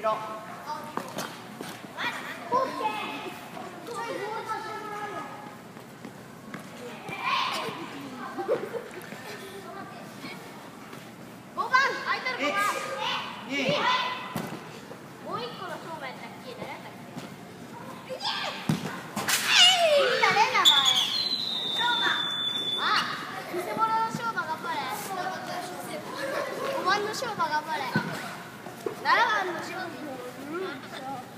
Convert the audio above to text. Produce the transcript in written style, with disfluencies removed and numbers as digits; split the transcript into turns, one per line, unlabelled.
ろ。
5番空いてる5番。もう1個の正面だっけ？誰だっけ？誰名前？正馬。あ、偽物の正馬頑張れ。5番の正馬頑張れ。7番の正馬。